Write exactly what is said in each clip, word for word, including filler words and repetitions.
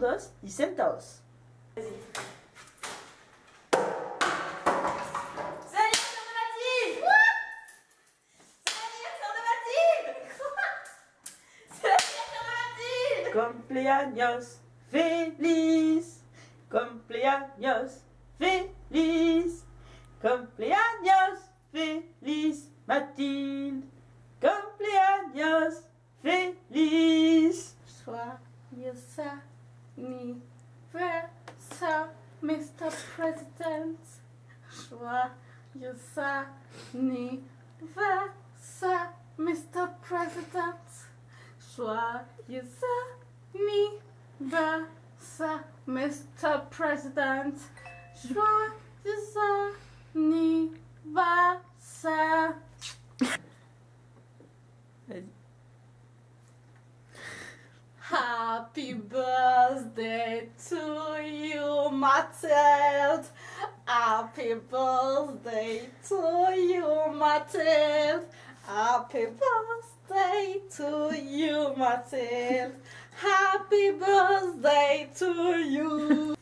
todos y sentaos. Vas-y. C'est l'anniversaire de Mathilde. Quoi? C'est l'anniversaire de Mathilde. Quoi? C'est l'anniversaire de Mathilde. Cumpleaños feliz. Cumpleaños feliz. Cumpleaños feliz, Mathilde. Cumpleaños feliz. Joyeux anniversaire, mister President. Joyeux anniversaire, mister President. Joyeux anniversaire, mister President. Joyeux anniversaire. Vas-y. Happy birthday to you, Mathilde. Happy birthday to you, Mathilde. Happy birthday to you, Mathilde. Happy birthday to you.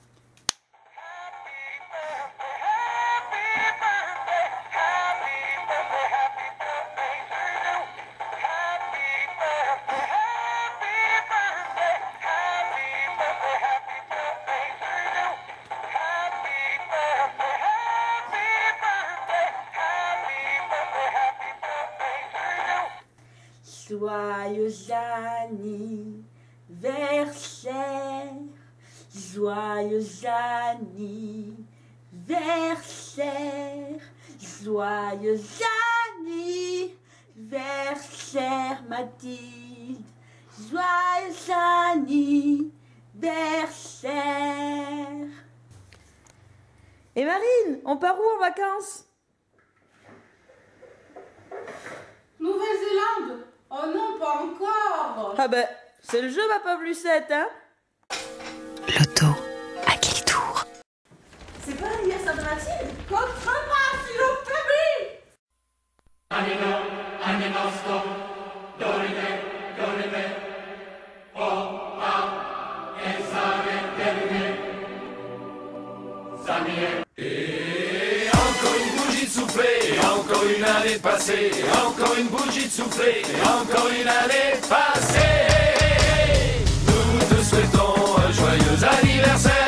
Joyeux anniversaire, joyeux anniversaire, joyeux anniversaire Mathilde, joyeux anniversaire. Et Marine, on part où en vacances? Nouvelle-Zélande. Oh non, pas encore. Ah ben, c'est le jeu ma pauvre Lucette, hein. Loto, à quel tour? C'est pas l'anniversaire de Mathilde? Contre-moi, s'il vous plaît. Animo, animosto, dorime, dorime, oh, ah, esare, termine, samie. Et encore une bougie de soufflée, encore une année passée, encore une bougie de soufflée, encore une année passée. Nous te souhaitons un joyeux anniversaire.